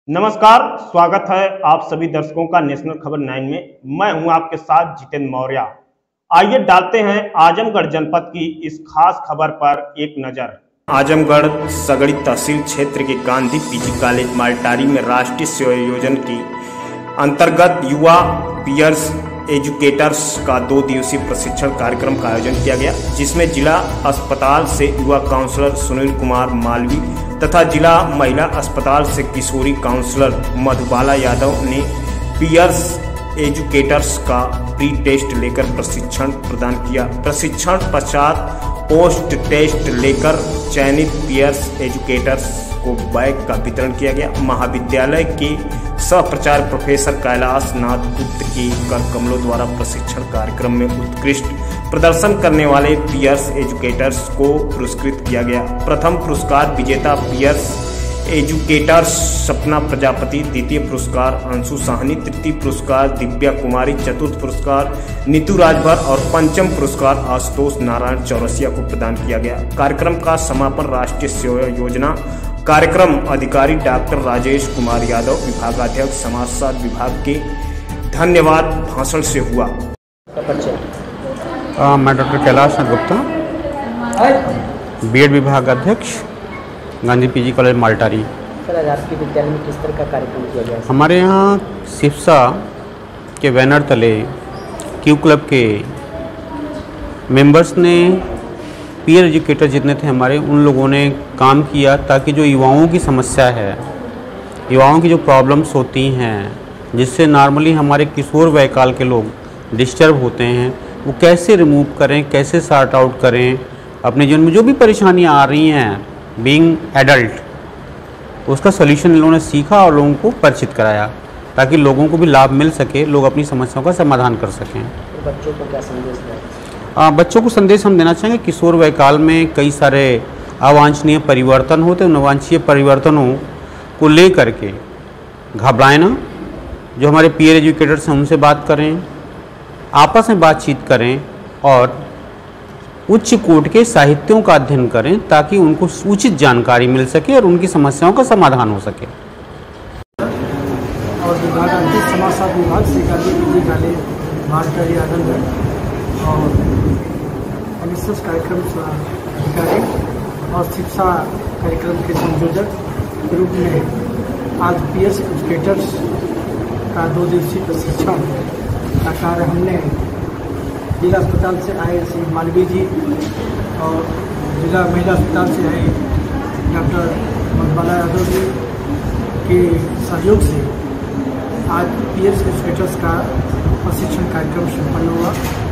नमस्कार, स्वागत है आप सभी दर्शकों का नेशनल खबर 9 में। मैं हूं आपके साथ जितेंद्र मौर्य। आइए डालते हैं आजमगढ़ जनपद की इस खास खबर पर एक नजर। आजमगढ़ सगड़ी तहसील क्षेत्र के गांधी पीजी कॉलेज मालटारी में राष्ट्रीय सेवा योजना की अंतर्गत युवा पीयर्स एजुकेटर्स का 2 दिवसीय प्रशिक्षण कार्यक्रम का आयोजन किया गया, जिसमें जिला अस्पताल से युवा काउंसलर सुनील कुमार मालवी तथा जिला महिला अस्पताल से किशोरी काउंसलर मधुबाला यादव ने पीयर्स एजुकेटर्स का प्री टेस्ट लेकर प्रशिक्षण प्रदान किया। प्रशिक्षण पश्चात पोस्ट टेस्ट लेकर चयनित पीयर्स एजुकेटर्स को बैग का वितरण किया गया। महाविद्यालय के सह प्राचार्य प्रोफेसर कैलाश नाथ गुप्त के कर कमलों द्वारा प्रशिक्षण कार्यक्रम में उत्कृष्ट प्रदर्शन करने वाले पीयर्स एजुकेटर्स को पुरस्कृत किया गया। प्रथम पुरस्कार विजेता पीयर्स एजुकेटर्स सपना प्रजापति, द्वितीय पुरस्कार अंशु साहनी, तृतीय पुरस्कार दिव्या कुमारी, चतुर्थ पुरस्कार नीतू राजभर और पंचम पुरस्कार आशुतोष नारायण चौरसिया को प्रदान किया गया। कार्यक्रम का समापन राष्ट्रीय सेवा योजना कार्यक्रम अधिकारी डॉक्टर राजेश कुमार यादव, विभागाध्यक्ष समाजशास्त्र विभाग के धन्यवाद भाषण से हुआ। मैं डॉक्टर कैलाश नाथ गुप्ता, बीएड विभाग अध्यक्ष, Gandhi PG college Maltari. Sir, आज आपके विद्यालय में किस तरह का कार्यक्रम किया गया? हमारे यहाँ सिफ्सा के बैनर तले क्यू क्लब के मेंबर्स ने पीयर एजुकेटर जितने थे हमारे, उन लोगों ने काम किया ताकि जो युवाओं की समस्या है, युवाओं की जो प्रॉब्लम्स होती हैं जिससे नॉर्मली हमारे किशोर वयकाल के लोग डिस्टर्ब होते हैं, वो कैसे रिमूव करें, कैसे सॉर्ट आउट करें। अपने जीवन में जो भी परेशानियाँ आ रही हैं बीइंग एडल्ट, उसका सोल्यूशन इन लोगों ने सीखा और लोगों को परिचित कराया ताकि लोगों को भी लाभ मिल सके, लोग अपनी समस्याओं का समाधान कर सकें। तो बच्चों को क्या संदेश दें? बच्चों को संदेश हम देना चाहेंगे, किशोर वयकाल में कई सारे अवांछनीय परिवर्तन होते हैं। उन अवांछनीय परिवर्तनों को ले करके घबराएं ना। जो हमारे पीयर एजुकेटर्स हैं उनसे बात करें, आपस में बातचीत करें और उच्च कोटि के साहित्यों का अध्ययन करें ताकि उनको उचित जानकारी मिल सके और उनकी समस्याओं का समाधान हो सके। और विभागाध्यक्ष समाजशास्त्र विभाग से गांधी पीजी कॉलेज मालटारी आजमगढ़ और एनएसएस कार्यक्रम अधिकारी और शिक्षा कार्यक्रम के संयोजक के रूप में आज पीयर्स एजुकेटर्स का 2 दिवसीय प्रशिक्षण का कार्य हमने जिला अस्पताल से आए श्री मालवी जी और जिला महिला अस्पताल से आए डॉक्टर मधुबाला यादव जी के सहयोग से आज पीयर्स एजुकेटर्स का प्रशिक्षण कार्यक्रम संपन्न हुआ।